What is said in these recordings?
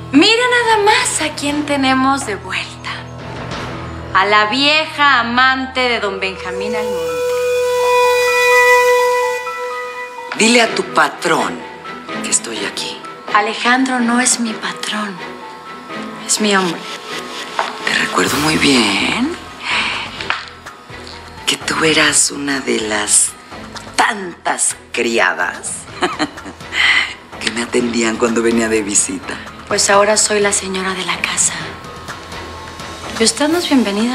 Mira nada más a quién tenemos de vuelta. A la vieja amante de don Benjamín Almonte. Dile a tu patrón que estoy aquí. Alejandro no es mi patrón. Es mi hombre. Te recuerdo muy bien que tú eras una de las tantas criadas que me atendían cuando venía de visita. Pues ahora soy la señora de la casa. ¿Y usted no es bienvenida?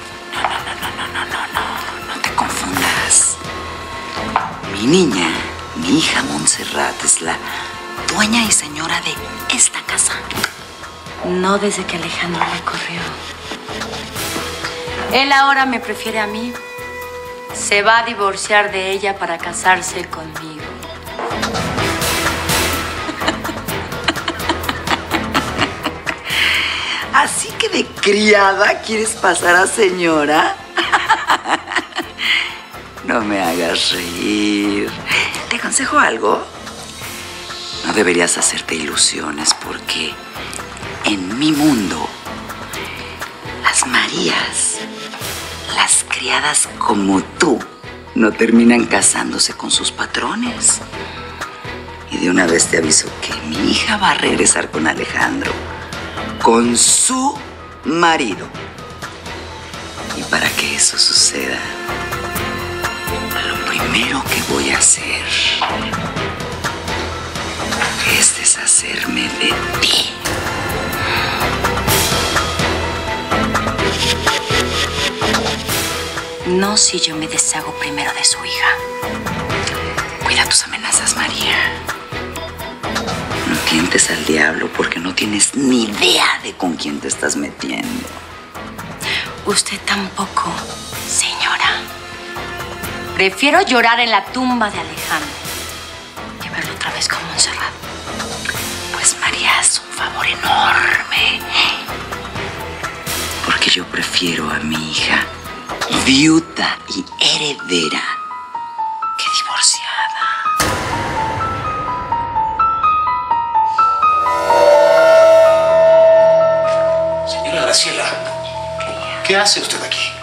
No te confundas. Mi niña, mi hija Montserrat, es la dueña y señora de esta casa. No desde que Alejandro me corrió. Él ahora me prefiere a mí. Se va a divorciar de ella para casarse conmigo. Así que de criada quieres pasar a señora. No me hagas reír. ¿Te aconsejo algo? No deberías hacerte ilusiones porque en mi mundo las Marías, las criadas como tú, no terminan casándose con sus patrones. Y de una vez te aviso que mi hija va a regresar con Alejandro, con su marido. Y para que eso suceda, lo primero que voy a hacer es deshacerme de ti. No si yo me deshago primero de su hija. Cuida tus amenazas, María. No tientes al diablo porque no tienes ni idea de con quién te estás metiendo. Usted tampoco, señora. Prefiero llorar en la tumba de Alejandro que verlo otra vez con Montserrat. Pues María, haz un favor enorme. Porque yo prefiero a mi hija viuda y heredera que divorciada. Señora Graciela, ¿qué hace usted aquí?